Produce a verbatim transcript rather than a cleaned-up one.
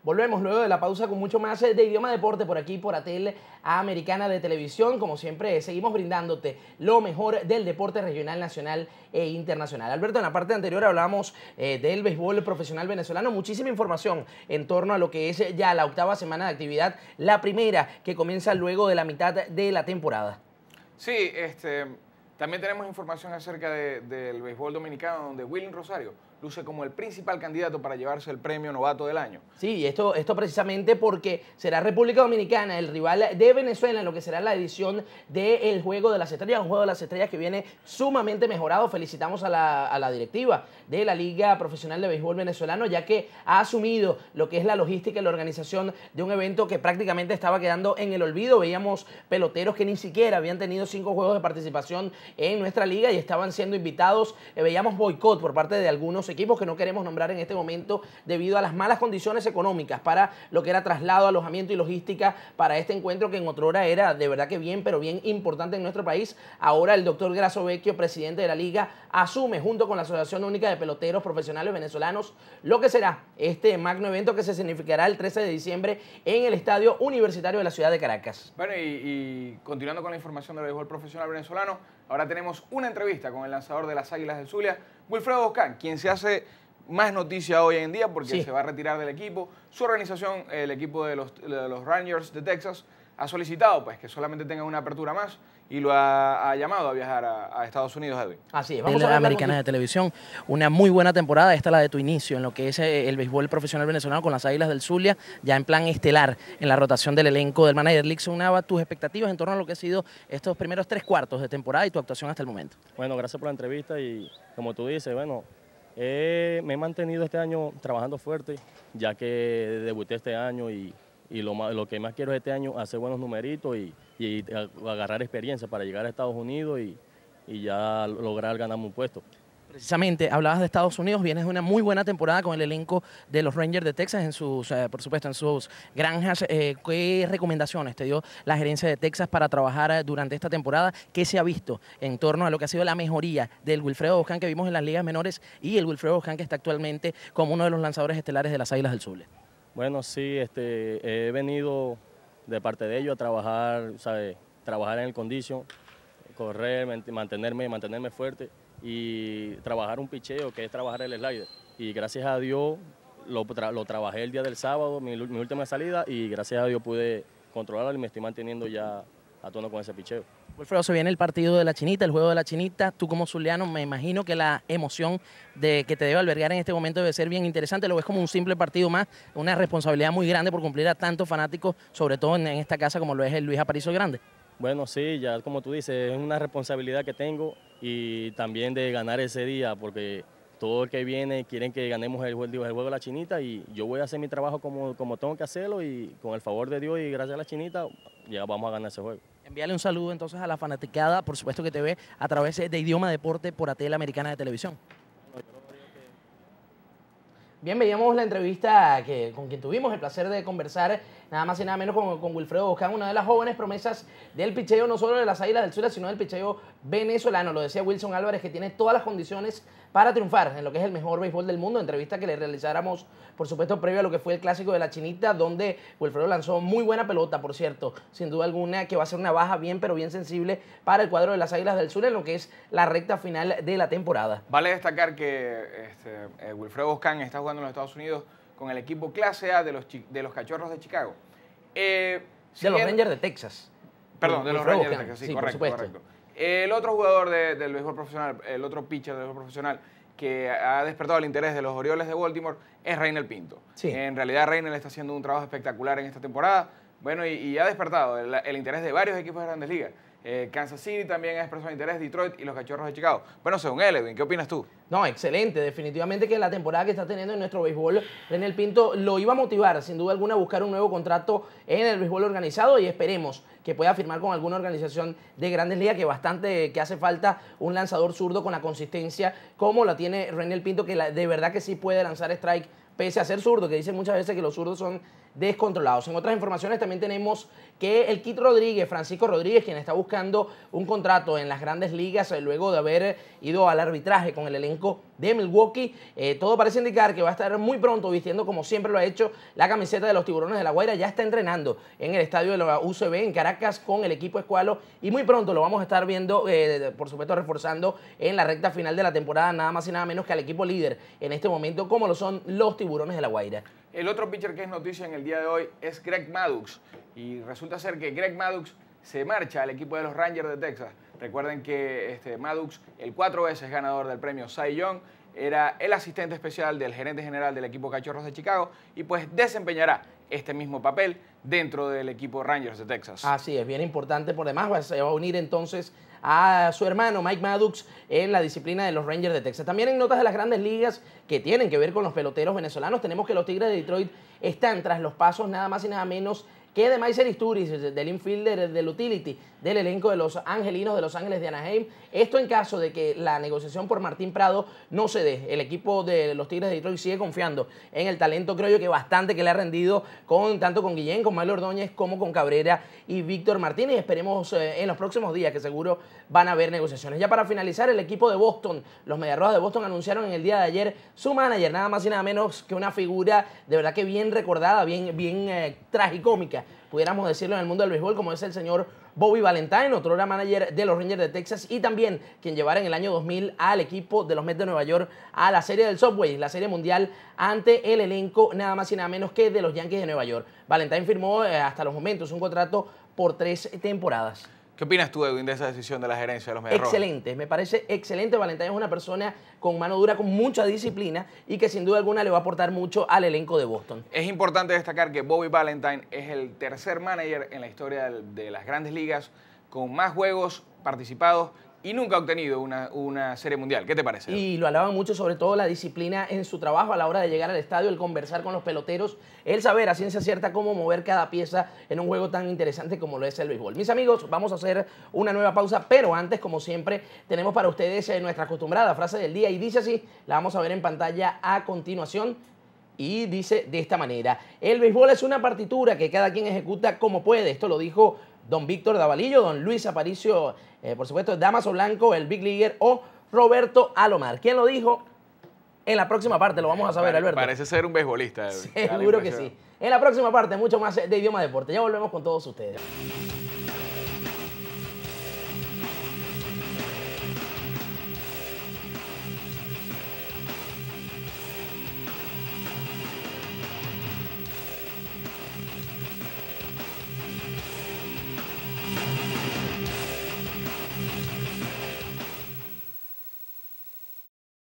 Volvemos luego de la pausa con mucho más de Idioma Deporte por aquí, por Atel Americana de Televisión. Como siempre, seguimos brindándote lo mejor del deporte regional, nacional e internacional. Alberto, en la parte anterior hablamos eh, del béisbol profesional venezolano. Muchísima información en torno a lo que es ya la octava semana de actividad, la primera que comienza luego de la mitad de la temporada. Sí, este, también tenemos información acerca de, del béisbol dominicano, donde Willing Rosario luce como el principal candidato para llevarse el premio novato del año. Sí, esto, esto precisamente porque será República Dominicana el rival de Venezuela en lo que será la edición del Juego de las Estrellas, un Juego de las Estrellas que viene sumamente mejorado. Felicitamos a la, a la directiva de la Liga Profesional de Béisbol Venezolano, ya que ha asumido lo que es la logística y la organización de un evento que prácticamente estaba quedando en el olvido. Veíamos peloteros que ni siquiera habían tenido cinco juegos de participación en nuestra liga y estaban siendo invitados. Eh, veíamos boicot por parte de algunos equipos que no queremos nombrar en este momento debido a las malas condiciones económicas para lo que era traslado, alojamiento y logística para este encuentro que en otrora era de verdad que bien, pero bien importante en nuestro país. Ahora el doctor Grasso Vecchio, presidente de la liga, asume junto con la Asociación Única de Peloteros Profesionales Venezolanos lo que será este magno evento que se significará el trece de diciembre en el Estadio Universitario de la ciudad de Caracas. Bueno, y, y continuando con la información del béisbol profesional venezolano, ahora tenemos una entrevista con el lanzador de las Águilas del Zulia, Wilfredo Boscán, quien se hace más noticia hoy en día porque sí. se va a retirar del equipo. Su organización, el equipo de los, de los Rangers de Texas, ha solicitado pues, que solamente tenga una apertura más y lo ha, ha llamado a viajar a, a Estados Unidos, Edwin. Así es. Vamos a ver Americana de Televisión, una muy buena temporada, esta la de tu inicio en lo que es el béisbol profesional venezolano con las Águilas del Zulia, ya en plan estelar en la rotación del elenco del Manager League. Sonaba tus expectativas en torno a lo que ha sido estos primeros tres cuartos de temporada y tu actuación hasta el momento. Bueno, gracias por la entrevista y como tú dices, bueno, eh, me he mantenido este año trabajando fuerte, ya que debuté este año y Y lo, más, lo que más quiero este año es hacer buenos numeritos y, y agarrar experiencia para llegar a Estados Unidos y, y ya lograr ganarme un puesto. Precisamente, hablabas de Estados Unidos, vienes de una muy buena temporada con el elenco de los Rangers de Texas, en sus, eh, por supuesto, en sus granjas. Eh, ¿Qué recomendaciones te dio la gerencia de Texas para trabajar eh, durante esta temporada? ¿Qué se ha visto en torno a lo que ha sido la mejoría del Wilfredo Boscán que vimos en las ligas menores y el Wilfredo Boscán que está actualmente como uno de los lanzadores estelares de las Águilas del Zulia? Bueno, sí, este, he venido de parte de ellos a trabajar, ¿sabe? Trabajar en el condition, correr, mantenerme, mantenerme fuerte y trabajar un picheo, que es trabajar el slider. Y gracias a Dios lo, tra lo trabajé el día del sábado, mi, mi última salida, y gracias a Dios pude controlarlo y me estoy manteniendo ya a tono con ese picheo. Wilfredo, se viene el partido de la Chinita, el juego de la Chinita. Tú como zuliano, me imagino que la emoción de que te debe albergar en este momento debe ser bien interesante. Lo ves como un simple partido más, una responsabilidad muy grande por cumplir a tantos fanáticos, sobre todo en, en esta casa como lo es el Luis Aparicio Grande. Bueno, sí, ya como tú dices, es una responsabilidad que tengo y también de ganar ese día, porque todo el que viene quieren que ganemos el, el juego de la Chinita y yo voy a hacer mi trabajo como, como tengo que hacerlo y con el favor de Dios y gracias a la Chinita ya vamos a ganar ese juego. Envíale un saludo entonces a la fanaticada, por supuesto que te ve a través de Idioma Deporte por Atel Americana de Televisión. Bien, veíamos la entrevista que, con quien tuvimos el placer de conversar nada más y nada menos con, con Wilfredo Boscán, una de las jóvenes promesas del picheo, no solo de las Águilas del Zulia, sino del picheo venezolano. Lo decía Wilson Álvarez, que tiene todas las condiciones para triunfar en lo que es el mejor béisbol del mundo. Entrevista que le realizáramos, por supuesto, previo a lo que fue el Clásico de la Chinita, donde Wilfredo lanzó muy buena pelota, por cierto, sin duda alguna, que va a ser una baja bien, pero bien sensible para el cuadro de las Águilas del Zulia en lo que es la recta final de la temporada. Vale destacar que este, eh, Wilfredo Boscán está jugando en los Estados Unidos con el equipo clase A de los, de los Cachorros de Chicago. Eh, de los Rangers de Texas. Perdón, de los Rangers de Texas, sí, sí, correcto, correcto. El otro jugador de, del béisbol profesional, el otro pitcher del béisbol profesional que ha despertado el interés de los Orioles de Baltimore es Reynel Pinto. Sí. En realidad Reynel está haciendo un trabajo espectacular en esta temporada, bueno, y, y ha despertado el, el interés de varios equipos de Grandes Ligas. Eh, Kansas City también ha expresado interés, Detroit y los Cachorros de Chicago. Bueno, según él, Edwin, ¿qué opinas tú? No, excelente. Definitivamente que la temporada que está teniendo en nuestro béisbol, Reynel Pinto lo iba a motivar, sin duda alguna, a buscar un nuevo contrato en el béisbol organizado y esperemos que pueda firmar con alguna organización de Grandes Ligas, que bastante que hace falta un lanzador zurdo con la consistencia como la tiene Reynel Pinto, que la, de verdad que sí puede lanzar strike pese a ser zurdo, que dicen muchas veces que los zurdos son descontrolados. En otras informaciones también tenemos que el Kid Rodríguez, Francisco Rodríguez, quien está buscando un contrato en las grandes ligas eh, luego de haber ido al arbitraje con el elenco de Milwaukee, eh, todo parece indicar que va a estar muy pronto vistiendo, como siempre lo ha hecho, la camiseta de los Tiburones de La Guaira. Ya está entrenando en el estadio de la U C B en Caracas con el equipo escualo y muy pronto lo vamos a estar viendo, eh, por supuesto, reforzando en la recta final de la temporada, nada más y nada menos que al equipo líder en este momento, como lo son los Tiburones de La Guaira. El otro pitcher que es noticia en el día de hoy es Greg Maddux, y resulta ser que Greg Maddux se marcha al equipo de los Rangers de Texas. Recuerden que este Maddux, el cuatro veces ganador del premio Cy Young, era el asistente especial del gerente general del equipo Cachorros de Chicago y pues desempeñará este mismo papel dentro del equipo Rangers de Texas. Así es, bien importante. Por demás, se va a unir entonces a su hermano Mike Maddux en la disciplina de los Rangers de Texas. También en notas de las grandes ligas que tienen que ver con los peloteros venezolanos, tenemos que los Tigres de Detroit están tras los pasos nada más y nada menos que de Maiser Isturiz, del infielder del utility del elenco de los Angelinos de Los Ángeles de Anaheim. Esto en caso de que la negociación por Martín Prado no se dé. El equipo de los Tigres de Detroit sigue confiando en el talento, creo yo que bastante que le ha rendido con tanto con Guillén, con Mario Ordóñez, como con Cabrera y Víctor Martínez. Esperemos eh, en los próximos días que seguro van a haber negociaciones. Ya para finalizar, el equipo de Boston, los Mediarrojas de Boston, anunciaron en el día de ayer su manager, nada más y nada menos que una figura de verdad que bien recordada, bien, bien eh, tragicómica, pudiéramos decirlo, en el mundo del béisbol, como es el señor Bobby Valentine, otro era manager de los Rangers de Texas y también quien llevara en el año dos mil al equipo de los Mets de Nueva York a la serie del Subway, la serie mundial, ante el elenco nada más y nada menos que de los Yankees de Nueva York. Valentine firmó eh, hasta los momentos un contrato por tres temporadas. ¿Qué opinas tú, Edwin, de esa decisión de la gerencia de los Mediarrojas? Excelente, me parece excelente. Valentine es una persona con mano dura, con mucha disciplina y que sin duda alguna le va a aportar mucho al elenco de Boston. Es importante destacar que Bobby Valentine es el tercer manager en la historia de las grandes ligas con más juegos participados y nunca ha obtenido una, una serie mundial. ¿Qué te parece? Y lo alaban mucho, sobre todo la disciplina en su trabajo a la hora de llegar al estadio, el conversar con los peloteros, el saber a ciencia cierta cómo mover cada pieza en un juego tan interesante como lo es el béisbol. Mis amigos, vamos a hacer una nueva pausa, pero antes, como siempre, tenemos para ustedes eh, nuestra acostumbrada frase del día y dice así, la vamos a ver en pantalla a continuación. Y dice de esta manera: el béisbol es una partitura que cada quien ejecuta como puede. Esto lo dijo don Víctor Davalillo, don Luis Aparicio, eh, por supuesto, Damaso Blanco, el Big Leaguer, o Roberto Alomar. ¿Quién lo dijo? En la próxima parte lo vamos a saber, Alberto. Parece ser un beisbolista. Seguro que sí. En la próxima parte, mucho más de Idioma Deporte. Ya volvemos con todos ustedes.